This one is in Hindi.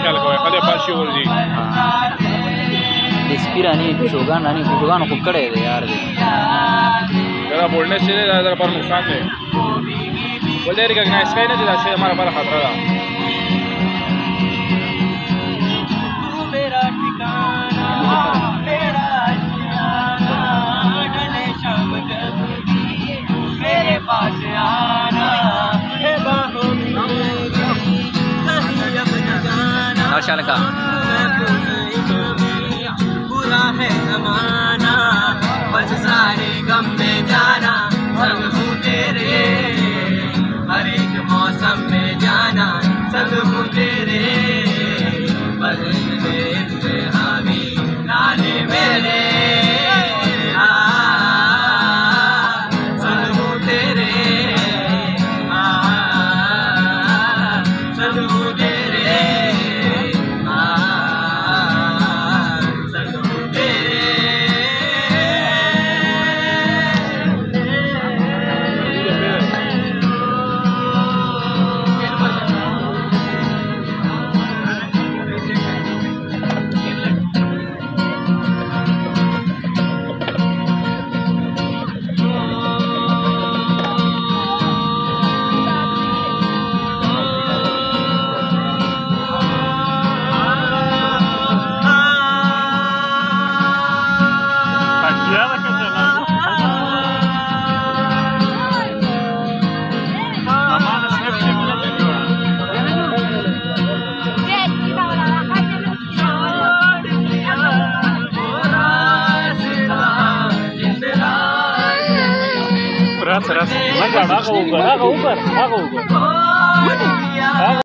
alkawe kale pashi woldi डिस्पिरा नहीं पुशोगान कुक्कड़े दे यार दे जरा बोलने से ज़्यादा पर नुकसान है बोले रिकॉग्नाइज का ही ना जैसे हमारा बड़ा खतरा था मेरे पास आना माशाल्लाह का बुरा है ज़माना बस सारे गम में जाना संग हूँ तेरे हर एक मौसम में जाना संग हूँ तेरे बदले हामी नाले मेरे संग हूँ तेरे संग हूँ तेरे Rasa, rasa. Agak ऊपर